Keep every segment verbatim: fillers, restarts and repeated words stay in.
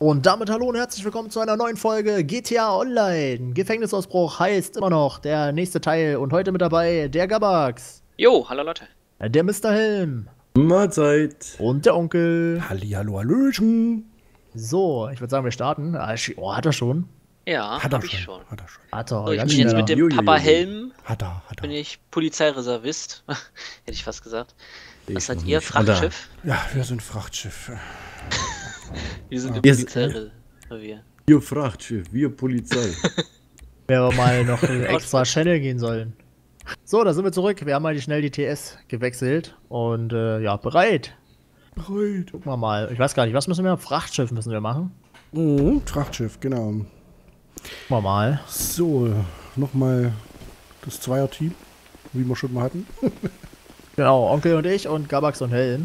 Und damit hallo und herzlich willkommen zu einer neuen Folge G T A Online. Gefängnisausbruch heißt immer noch der nächste Teil und heute mit dabei der Gabax. Jo, hallo Leute. Der Mister Helm. Mahlzeit. Und der Onkel. Hallihallo, hallöchen. So, ich würde sagen, wir starten. Ah, Oh, hat er schon? Ja, Hat hab er ich schon. schon. Hat er schon. Hat er, So, ich ganz bin jetzt schneller. mit dem Jujuju. Papa Helm, Hat er, hat er. bin ich Polizeireservist. Hätte ich fast gesagt. Ich Was seid noch ihr? nicht. Hat er. Frachtschiff? Ja, wir sind Frachtschiff. Wir sind Ah. im Ihr seid- Polizeirevier. Wir Frachtschiff, wir Polizei. Wäre aber mal noch äh, extra Channel gehen sollen. So, da sind wir zurück. Wir haben mal schnell die T S gewechselt und äh, ja, bereit. Bereit. Gucken wir mal. Ich weiß gar nicht, was müssen wir? Frachtschiff müssen wir machen. Mhm, Frachtschiff, genau. Gucken wir mal. So, nochmal das Zweierteam, wie wir schon mal hatten. Genau, Onkel und ich und Gabax und Helm.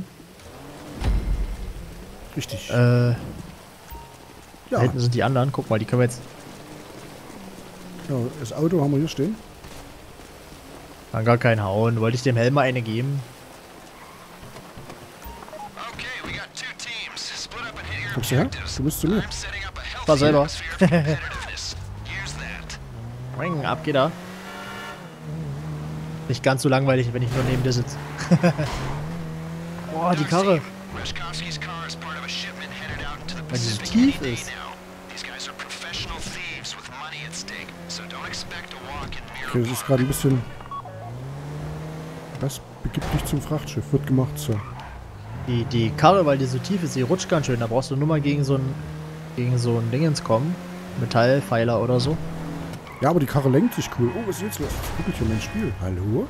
Richtig. Äh, Da ja, hinten sind die anderen. Guck mal, die können wir jetzt. genau, das Auto haben wir hier stehen. Kann gar keinen hauen. Wollte ich dem Helm mal eine geben? Kommst du her? Du bist zu mir. Fahr selber. Ring, ab geht er. Nicht ganz so langweilig, wenn ich nur neben dir sitze. Boah, die Karre. Weil die so tief ist. Okay, das ist gerade ein bisschen... Das begibt dich zum Frachtschiff. Wird gemacht, so. Die, die Karre, weil die so tief ist, die rutscht ganz schön. Da brauchst du nur mal gegen so ein gegen so ein Dingens kommen. Metallpfeiler oder so. Ja, aber die Karre lenkt sich cool. Oh, was ist jetzt los? Guck ich hier mein Spiel. Hallo?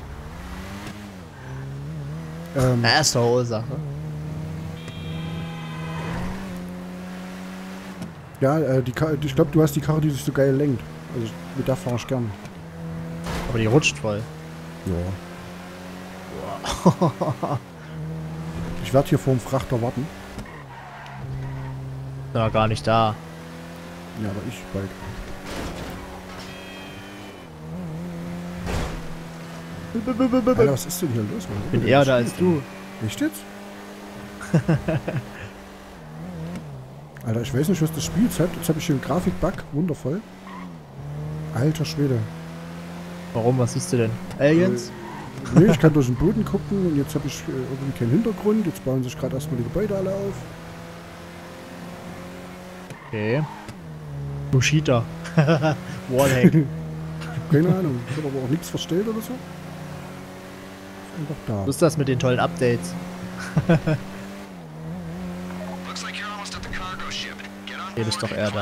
Ähm, Erste Ursache. ja, äh, die Karre, ich glaube, du hast die Karre, die sich so geil lenkt. Also mit der fahre ich gern. Aber die rutscht voll. Ja. Ich werde hier vor dem Frachter warten. Na, gar nicht da. Ja, aber ich bald. Alter, was ist denn hier los, Mann? Ich bin eher da als du. Echt jetzt? Alter, ich weiß nicht, was das Spiel jetzt hat. Jetzt habe ich hier einen Grafikbug. Wundervoll. Alter Schwede. Warum? Was siehst du denn? Aliens? Nee, ich kann durch den Boden gucken und jetzt habe ich äh, irgendwie keinen Hintergrund. Jetzt bauen sich gerade erstmal die Gebäude alle auf. Okay. Bushita. Wallhack. Keine Ahnung. Ich habe aber auch nichts verstellt oder so. Ist einfach da. Was ist das mit den tollen Updates? Hier bist doch eher da.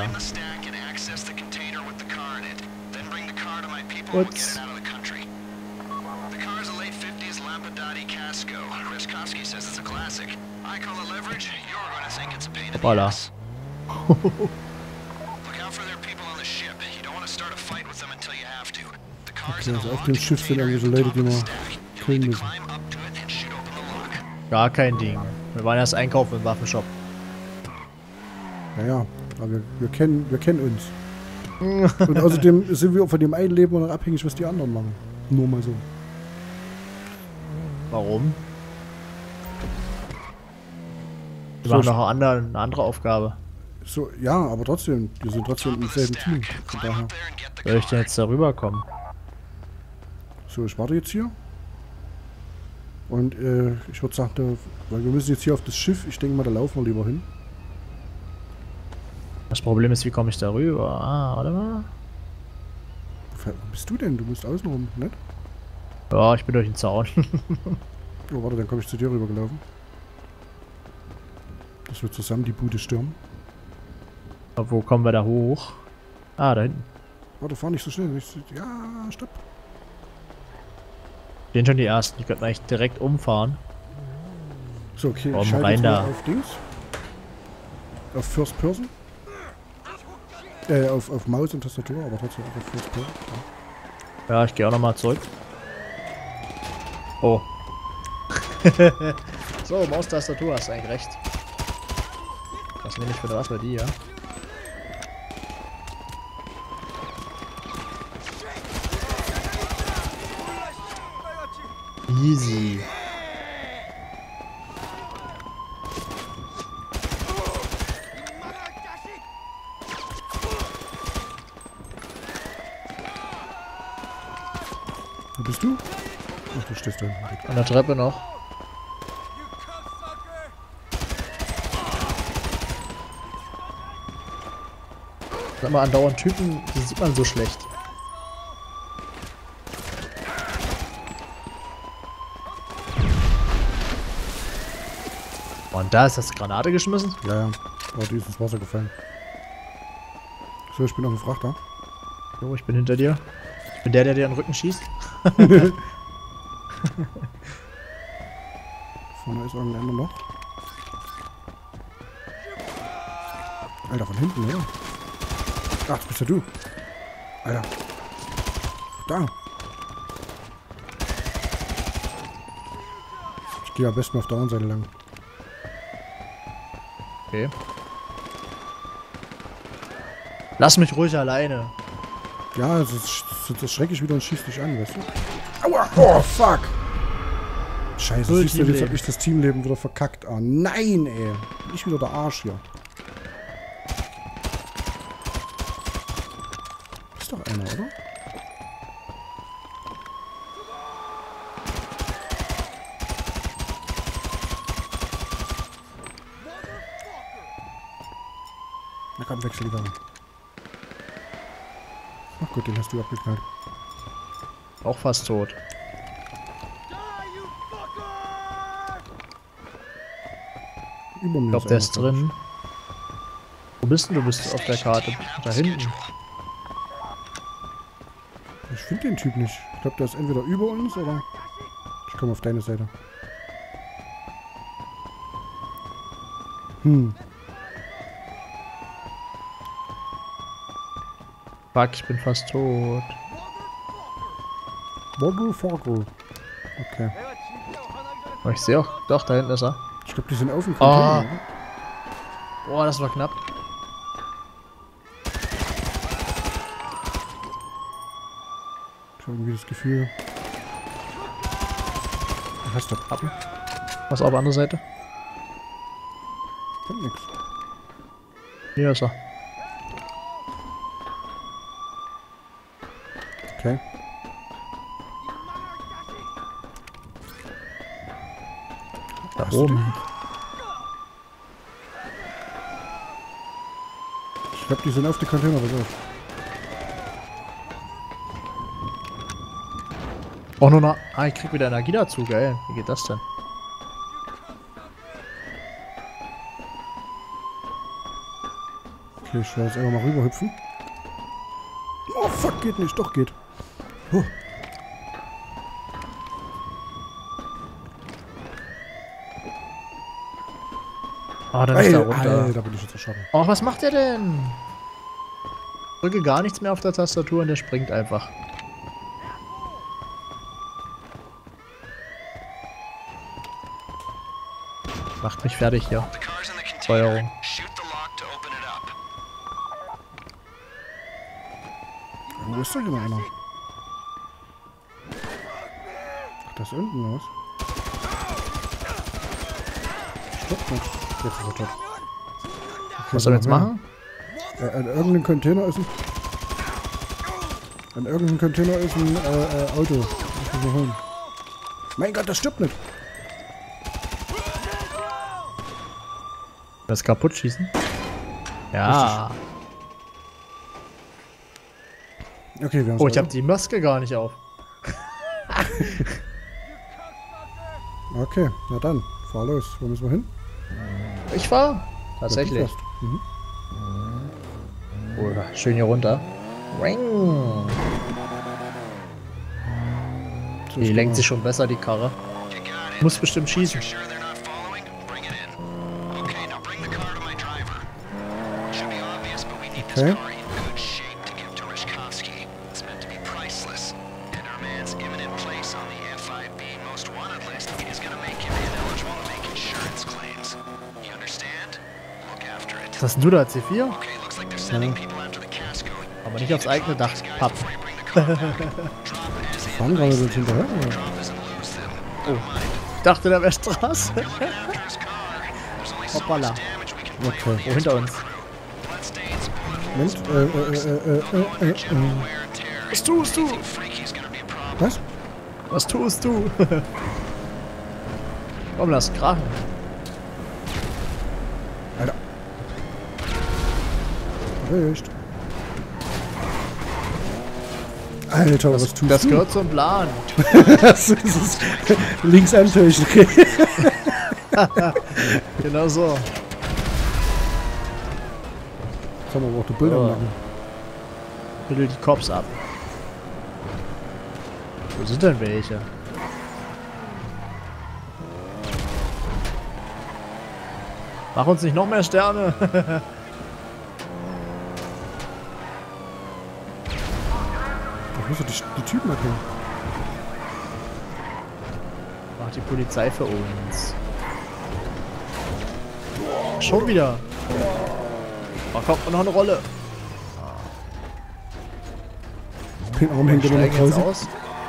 Ups. Hoppala. Okay, also auf dem Schiff sind irgendwie so Leute, die wir killen müssen. Gar kein Ding. Wir waren erst einkaufen im Waffenshop. Naja, aber wir, wir, kennen, wir kennen uns. Und außerdem sind wir von dem einen Leben noch abhängig, was die anderen machen. Nur mal so. Warum? Wir So, machen ich- noch eine andere, eine andere Aufgabe. So, ja, aber trotzdem, wir sind trotzdem im selben Team. Von daher. Soll ich denn jetzt darüber kommen? So, ich warte jetzt hier. Und äh, ich würde sagen, da, weil wir müssen jetzt hier auf das Schiff, ich denke mal, da laufen wir lieber hin. Das Problem ist, wie komme ich darüber? Ah, warte mal. Wo bist du denn? Du musst außenrum, nicht? Ja, ich bin durch den Zaun. Oh, warte, dann komme ich zu dir rübergelaufen. Dass wir zusammen die Bude stürmen. Aber wo kommen wir da hoch? Ah, da hinten. Warte, fahr nicht so schnell. Nicht so, ja, stopp. Stehen schon die ersten. Die könnten eigentlich direkt umfahren. So, okay, Komm, ich schalte rein jetzt mal da. auf Dings. Auf First Person. Äh, auf, auf Maus und Tastatur, aber trotzdem auch auf First Person. Ja. Ja, ich gehe auch nochmal zurück. Oh. So, Maustastatur, hast eigentlich recht. Was nehme ich für eine Waffe? Die, ja? Easy. bist du? Ach, du stehst da hinten. An der Treppe noch. Sag mal, andauernd Typen, die sieht man so schlecht. Und da ist das Granate geschmissen? Ja, ja. Aber die ist ins Wasser gefallen. So, ich bin auf dem Frachter. Jo, ich bin hinter dir. Ich bin der, der dir an den Rücken schießt. Vorne ist irgendein noch. Alter, von hinten, ja. Ach, das bist ja du. Alter. Da. Ich gehe am besten auf der anderen Seite lang. Okay. Lass mich ruhig alleine. Ja, das, ist, das, das schrecke ich wieder und schieß dich an, weißt du? Aua! Oh, fuck! Scheiße, Null siehst du, jetzt Teamleben. hab ich das Teamleben wieder verkackt. Oh nein, ey. Ich wieder der Arsch hier. Ist doch einer, oder? Na komm, wechsel die Waffe. Ach gut, den hast du abgeknallt. Auch fast tot. Über mir Ich glaube, der ist einer, glaub drin. Wo bist denn du? Bist auf der Karte? Da hinten. ich. Ich finde den Typ nicht. Ich glaube, der ist entweder über uns oder... Ich komme auf deine Seite. Hm. Fuck, ich bin fast tot. Motherfucker. Okay. Aber ich sehe auch. Doch, da hinten ist er. Ich glaube, die sind auf dem Ah. Container. Boah, das war knapp. Ich habe irgendwie das Gefühl... Hast du Pappen? Was auf der anderen Seite? Kommt nix. Hier ist er. Okay. Da Hast du oben. Ich glaube, die sind auf die Container, pass auf. Auch nur noch. Ah, ich krieg wieder Energie dazu, geil. Wie geht das denn? Okay, ich werde jetzt einfach mal rüber hüpfen. Oh fuck, geht nicht, doch geht. Huh. Ah, dann ist er Ey, runter. Alter, bin ich jetzt erschossen. Oh, was macht der denn? Drücke gar nichts mehr auf der Tastatur und der springt einfach. Macht mich fertig hier. Steuerung. Wo ist denn immer einer? Ach, da ist unten was. Stopp nicht. Jetzt ist er tot. Okay, Was soll er jetzt noch mehr. machen? Äh, an irgendeinem Container ist ein... An irgendeinem Container ist ein äh, äh, Auto. Das muss man holen. Mein Gott, das stirbt nicht. Das kaputt schießen? Ja. Okay, wir haben Oh, ich habe die Maske gar nicht auf. Okay, na dann, fahr los. Wo müssen wir hin? Ich fahr. Tatsächlich. Ja, du fährst. Mhm. Oh, schön hier runter. Ring. So, Die ich lenkt geh sich schon besser, die Karre. Muss bestimmt schießen. Okay. Was hast denn du da, C vier? Ja. Aber nicht aufs eigene Dach pappen. Fahren gerade jetzt hinterher. Oder? Oh. Ich dachte, da wäre Straße. Hoppala. Okay. Oh, hinter uns. Moment. Äh, äh, äh, äh, äh, äh, äh. Was tust du? Was? Was tust du? Komm, lass krachen. Alter. Erwischt. Alter, Das, was tust das du? gehört zum Plan. Das ist es. Links antäuschen. Genau so. Jetzt haben wir aber auch die Bilder Oh. machen. Bitte die Cops ab. Wo sind denn welche? Mach uns nicht noch mehr Sterne. Ich muss doch die, die Typen erkennen. Macht die Polizei für uns. Schon wieder. Oh, kommt noch eine Rolle. Den Arm hängt immer noch Steigen jetzt draußen. aus.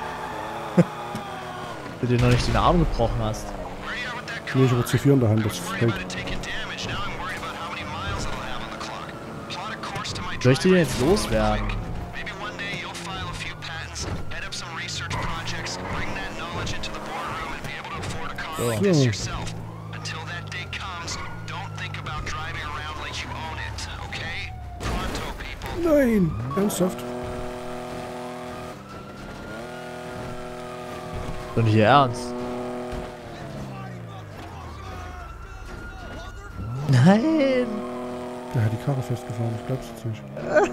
Du dir noch nicht den Arm gebrochen hast. Nee, ich habe zu vier in der Hand. Das hält. Soll ich die denn jetzt loswerden? So. Ja. Nein, ernsthaft. Doch nicht ihr Ernst. Nein! Der hat die Karre festgefahren, ich glaub's jetzt nicht.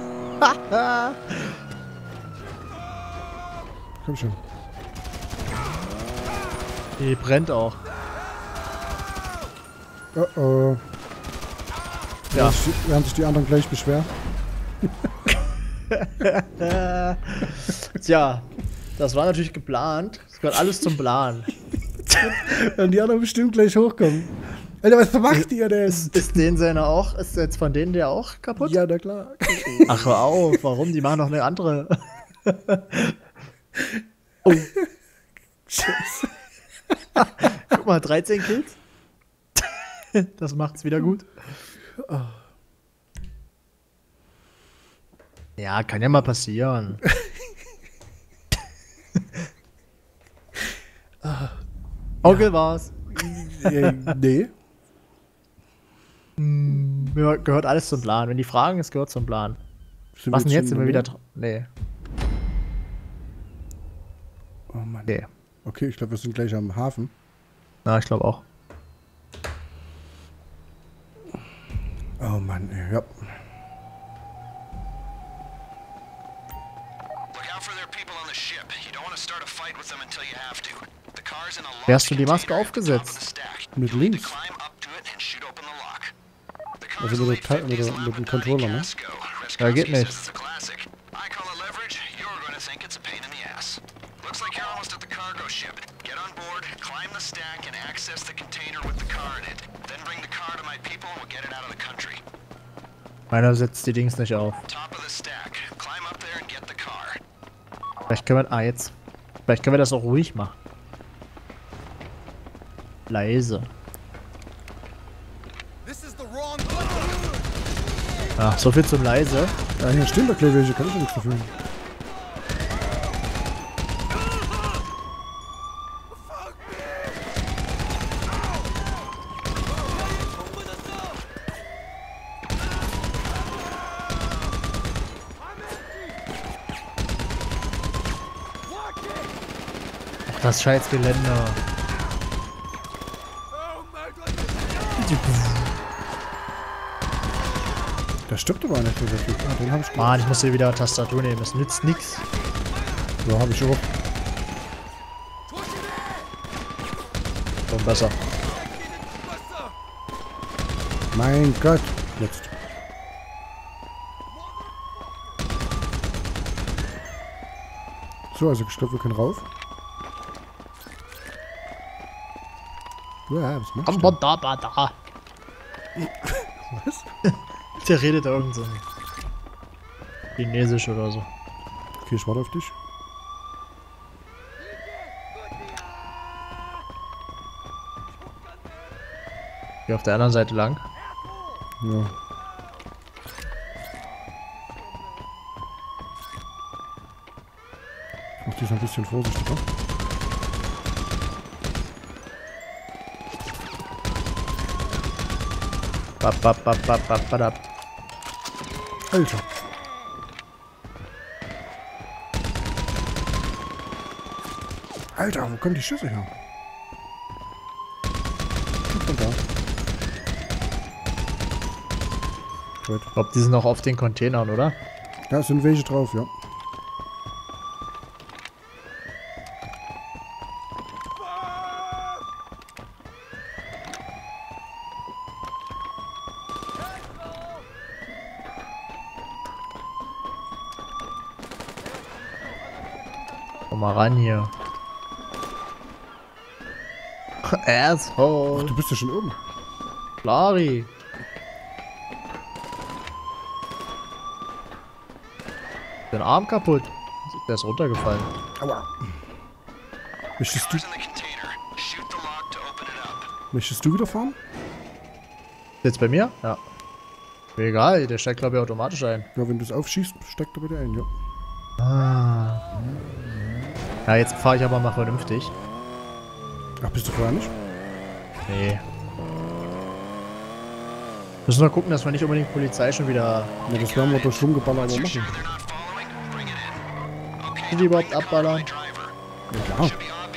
Komm schon. Die brennt auch. Oh oh. Ja. Während sich- Während sich die anderen gleich beschweren. Tja, das war natürlich geplant. Das gehört alles zum Plan. Werden die anderen bestimmt gleich hochkommen. Alter, was macht ihr denn? Ist den seiner auch? Ist jetzt von denen der auch kaputt? Ja, na klar. Ach, hör auf. Warum? Die machen noch eine andere. Oh. Scheiße. Guck mal, dreizehn Kills. Das macht's wieder gut. Ja, kann ja mal passieren. Onkel war's. Äh, nee. Mir gehört alles zum Plan. Wenn die fragen, es gehört zum Plan. Sind Was denn wir jetzt? Sind wir schon- wieder... dr- Nee. Oh Mann. Nee. Okay, ich glaube, wir sind gleich am Hafen. Na, ich glaube auch. Oh Mann, ey, ja. Wie hast du die Maske aufgesetzt? Mit links. Also mit, der, mit, der, mit dem Controller, ne? Ja, geht nicht. Meiner setzt die Dings nicht auf. Vielleicht können wir... Ah, jetzt. Vielleicht können wir das auch ruhig machen. Leise. Ach, so viel zum leise. Ja, hier stehen doch gleich welche, kann ich ja nichts dafür. Ach, das scheiß Geländer. Der stirbt aber nicht, dieser Typ. Ah, den hab ich gleich. Mann, ich muss hier wieder Tastatur nehmen. Das nützt nix. Ja, hab ich auch. Schon besser. Mein Gott. Jetzt. So, also ich glaube, wir können rauf. Ja, was machst du? denn? Da, da, da. Was? Der redet da irgend so Chinesisch oder so. Okay, ich warte auf dich. Hier auf der anderen Seite lang. Ja. Ich mach dich ein bisschen vorsichtiger. Bap, bap, bap, bap, bap, badab. Alter. Alter, wo kommen die Schüsse her? Von da. Gut. Ich glaube, die sind auch auf den Containern, oder? Da sind welche drauf, ja. Komm mal ran hier. Asshole. Ach, du bist ja schon oben. Lari. Den Arm kaputt. Der ist runtergefallen. Aua. Möchtest du... Möchtest du wieder fahren? Jetzt bei mir? Ja. Mir egal, der steigt glaube ich automatisch ein. Ja, wenn du es aufschießt, steigt er bei dir ein, ja. Ah. Ja, jetzt fahre ich aber mal vernünftig. Ach, bist du vorher nicht? Nee. Müssen wir gucken, dass wir nicht unbedingt Polizei schon wieder... Ja, das werden wir durch Schwunggeballer aber machen. Sind die überhaupt abballern? Ja, klar.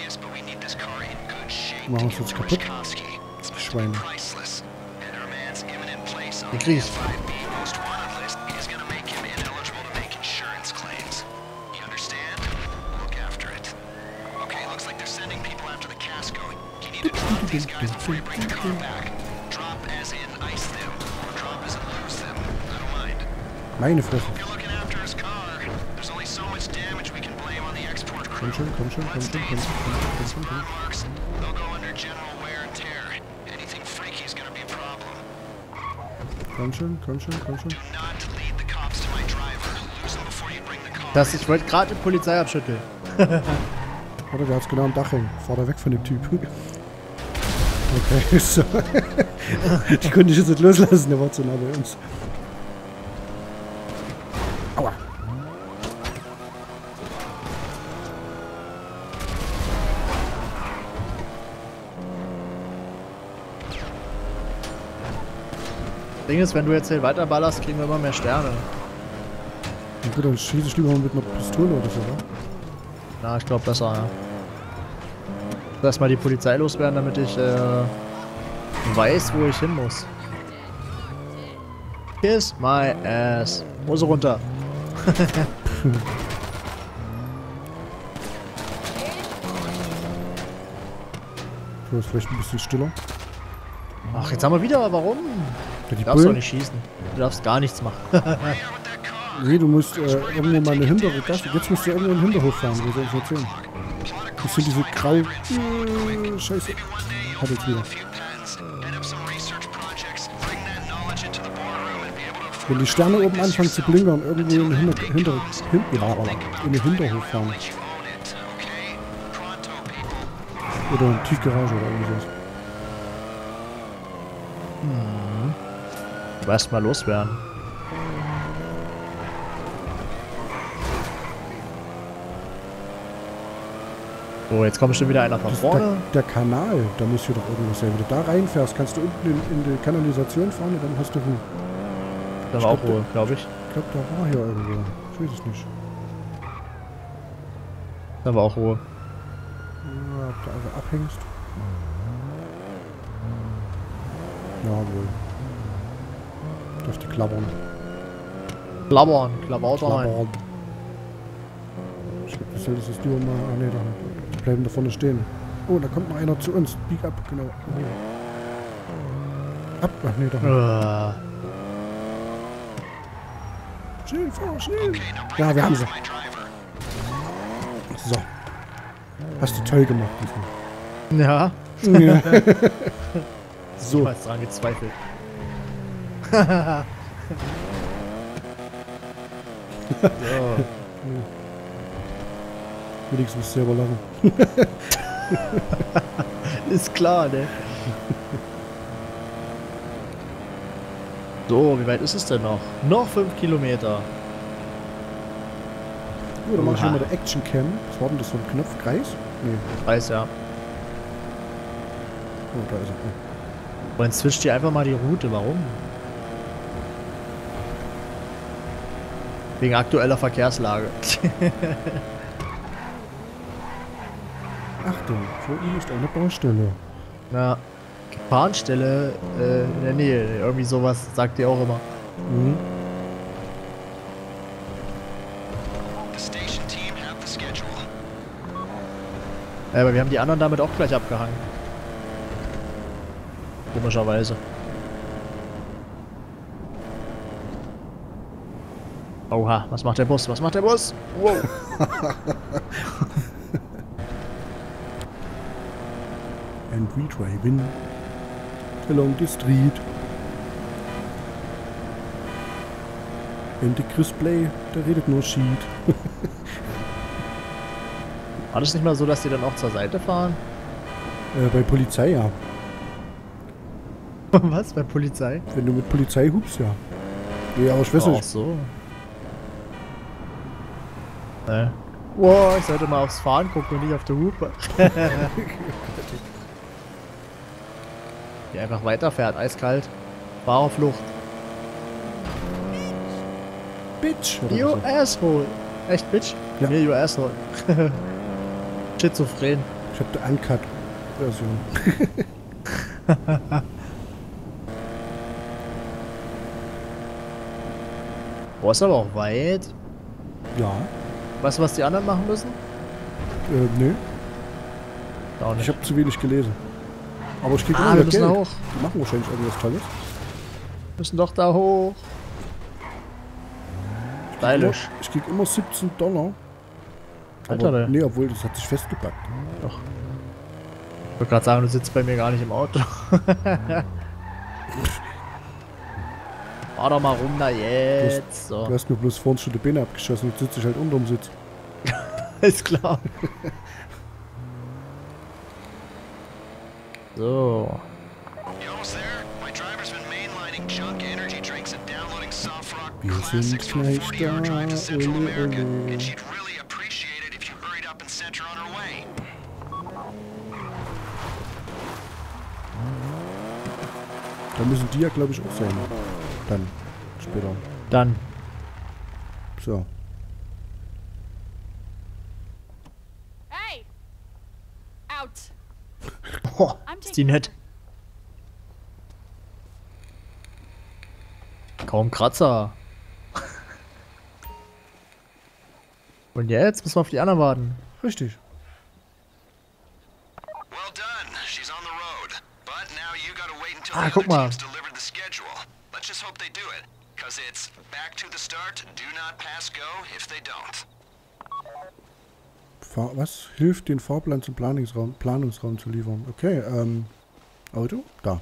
Machen uns jetzt kaputt. Die Schweine. Den krieg ich. Meine Fresse. Komm schon, komm schon, komm schon, komm schon, komm schon, komm schon, komm schon, komm schon, komm schon. Das, ich wollte gerade die Polizei abschütteln. Warte, der hat's genau am Dach hängen. Fahr da weg von dem Typ. Okay, so. Die konnte ich jetzt nicht loslassen, der war zu nah bei uns. Aua. Ding ist, wenn du jetzt hier weiter ballerst, kriegen wir immer mehr Sterne. Na gut, dann schieße ich lieber mal mit einer Pistole oder so, oder? Na, ich glaube besser, ja. Lass mal die Polizei loswerden, damit ich äh, weiß, wo ich hin muss. Kiss my ass. Hose runter. So, ist vielleicht ein bisschen stiller. Ach, jetzt haben wir wieder, warum? Ja, die Du darfst doch Bullen- nicht schießen. Du darfst gar nichts machen. Nee, du musst äh, irgendwo mal eine Hinterhof. Jetzt musst du irgendwo in den Hinterhof fahren, wo soll ich erzählen? Das sind diese grau... Äh, Scheiße. Hat jetzt wieder. Wenn die Sterne oben anfangen zu blinkern, irgendwo in den Hinter... Hinter hin, ja, in den Hinterhof fahren. Oder in die Tiefgarage oder irgendwas. Hm. Du wirst mal loswerden. So, jetzt kommt schon wieder einer von Das, vorne. der, der Kanal, da muss hier doch irgendwas sein. Wenn du da reinfährst, kannst du unten in, in die Kanalisation fahren und dann hast du... Einen, Da war auch Ruhe, glaube ich. ich glaube, da war hier irgendwo. Ich weiß es nicht. Da war auch Ruhe. Ja, ob du also abhängst. Jawohl. Dürfte klappern. Klappern, Klabautern. Klappern. Ich glaube, du solltest es lieber mal... Ah, nee, da. Die bleiben da vorne stehen. Oh, da kommt noch einer zu uns. Bieg ab, genau. Ab. Ach nee, da. Äh, Schnell, fahr, schnell. Ja, wir haben sie. So. Hast du toll gemacht, diesmal. ja, Ja. so. So. Ich dran gezweifelt. so. Wenigstens musst du selber lachen. Ist klar, ne? So, wie weit ist es denn noch? Noch fünf Kilometer. Oh, dann mach ich Oha. hier mal der Action Cam. Was war denn das für ein Knopf? Kreis? Nee. Weiß ja. Oh, da ist er. Und dann switcht ihr einfach mal die Route. Warum? Wegen aktueller Verkehrslage. Achtung, vor Ihnen ist eine Baustelle. Na, Gefahrenstelle äh, in der Nähe. Irgendwie sowas sagt ihr auch immer. Mhm. Ja, aber wir haben die anderen damit auch gleich abgehangen. Komischerweise. Oha, was macht der Bus? Was macht der Bus? Wow. And we driving along the street. And the Chris Play, der redet nur Sheet. War das nicht mal so, dass die dann auch zur Seite fahren? Äh, bei Polizei, ja. Was? Bei Polizei? Wenn du mit Polizei hupst, ja. Ja, aber ich weiß Ach nicht. so. Ne. Wow, ich sollte mal aufs Fahren gucken und nicht auf die Hupe. Die einfach weiterfährt, eiskalt. Fahrerflucht. Bitch! oder You so. asshole. Echt, Bitch? Ja. Mir, you asshole. Schizophren. Ich hab die Uncut-Version. Boah, ist aber auch weit. Ja. Weißt du, was die anderen machen müssen? Äh, nö. Auch Ich nicht. habe zu wenig gelesen. Aber ich krieg Ah, immer wir mehr müssen Geld. hoch. Die machen wahrscheinlich irgendwas Tolles. Müssen doch da hoch. Stylisch. Ich krieg immer siebzehn Dollar. Alter, Aber, ne. nee, obwohl, das hat sich festgepackt. Doch. Ich wollte gerade sagen, du sitzt bei mir gar nicht im Auto. Fahr doch mal rum da jetzt. So. Du hast mir bloß vorhin schon die Beine abgeschossen. Jetzt sitze ich halt unterm Sitz. Ist klar. So. Wir sind gleich da, ole, ole. Da müssen die ja, glaube ich, auch sein. Dann, später. Dann. So. Hey! Out! Oh, ist die nett. Kaum Kratzer. Und jetzt müssen wir auf die anderen warten. Richtig. Well done. She's on the road. But now you gotta wait until Ah, the guck other mal. teams delivered the schedule. Let's just hope they do it. Cause it's back to the start, do not pass go if they don't. Fahr was? Hilft den Fahrplan zum Planungsraum, Planungsraum zu liefern. Okay, ähm. Auto? Da.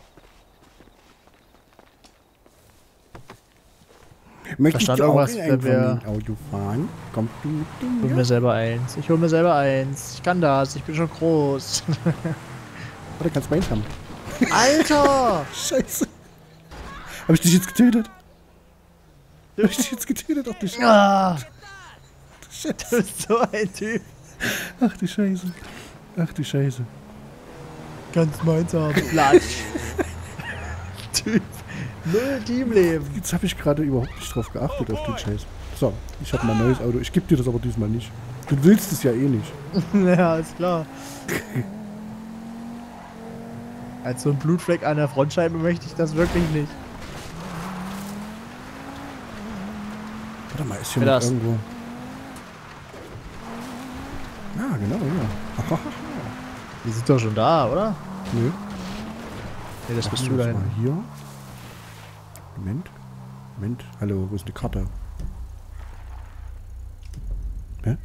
Möchtest stand du auch irgendwas, in wenn ein wir- Familienauto fahren? Kommst du mit Ich hol dem mir selber eins. Ich hol mir selber eins. Ich kann das. Ich bin schon groß. Oder kannst du meins haben? Alter! Scheiße. Hab ich dich jetzt getötet? Hab ich dich jetzt getötet? Ach du Scheiße. Ah, du Scheiße. bist so ein Typ. Ach du Scheiße. Ach du Scheiße. Kannst meins haben. Platsch. Typ. Null Teamleben. Jetzt habe ich gerade überhaupt nicht drauf geachtet, auf den Scheiß. So, ich habe mein neues Auto. Ich gebe dir das aber diesmal nicht. Du willst es ja eh nicht. Ja, ist klar. Als so ein Blutfleck an der Frontscheibe möchte ich das wirklich nicht. Warte mal, ist hier Wer noch das? irgendwo... Ah, genau, ja. Die sind doch schon da, oder? Nö. Nee, das bist Machen du da wir das hinten. mal hier. Moment. Moment. Hallo, wo ist die Karte? Hä?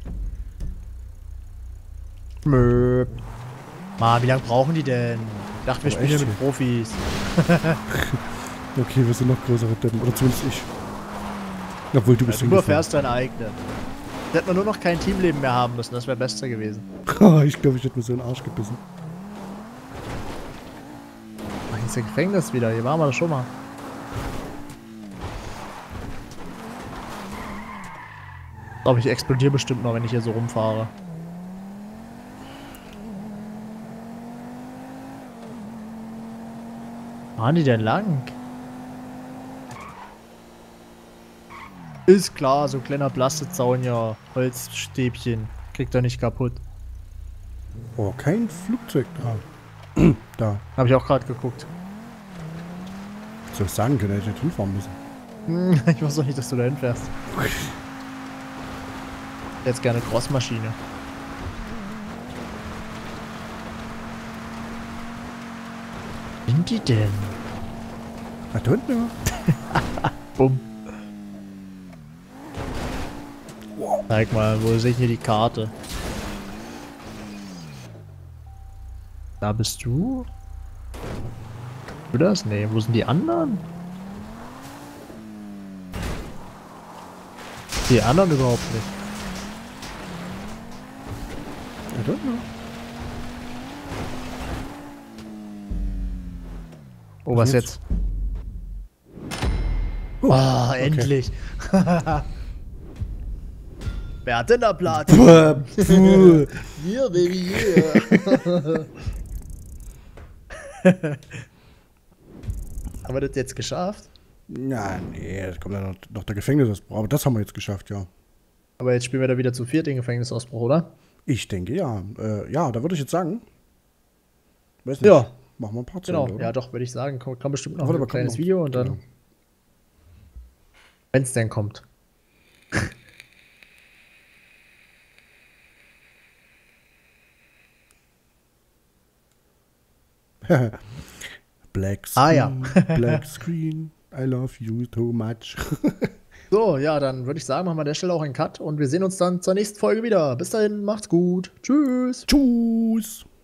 Mö. Mann, wie lange brauchen die denn? Ich dachte, wir Aber spielen hier echt mit Profis. Okay, wir sind noch größere Deppen. Oder zumindest ich. Obwohl, du bist Du hingefahren. überfährst deine eigene. Da hätte man nur noch kein Teamleben mehr haben müssen, das wäre besser gewesen. Ich glaube, ich hätte mir so in den Arsch gebissen. Ach, hier ist ja Gefängnis wieder, hier waren wir das schon mal. Ich glaube, ich explodiere bestimmt noch, wenn ich hier so rumfahre. fahren die denn lang? Ist klar, so ein kleiner Plastikzaun, ja, Holzstäbchen. Kriegt er nicht kaputt. Oh, kein Flugzeug da. Da. Habe ich auch gerade geguckt. Soll ich sagen können, hätte ich nicht hinfahren müssen. Hm, ich weiß doch nicht, dass du da hinfährst. Jetzt gerne Crossmaschine. Wo sind die denn? Ah, da unten immer. Bumm. Zeig mal, wo sehe ich hier die Karte? Da bist du? Du das? Nee, wo sind die anderen? Die anderen überhaupt nicht. Ja, da unten. Oh, was jetzt? jetzt? Oh, endlich! Wer hat denn da Platz? Hier, Baby, hier! Haben wir das jetzt geschafft? Ja, nee, es kommt ja noch, noch der Gefängnisausbruch. Aber das haben wir jetzt geschafft, ja. Aber jetzt spielen wir da wieder zu viert den Gefängnisausbruch, oder? Ich denke, ja. Äh, ja, da würde ich jetzt sagen. Weiß nicht. Ja. Machen wir ein paar Genau, Zellen, ja doch, würde ich sagen. Kommt, kommt bestimmt noch Aber ein da kleines kommt noch- Video und dann, genau. wenn es denn kommt. Black Screen, Ah, ja. Black Screen, I love you too much. So, ja, dann würde ich sagen, machen wir an der Stelle auch einen Cut und wir sehen uns dann zur nächsten Folge wieder. Bis dahin, macht's gut. Tschüss. Tschüss.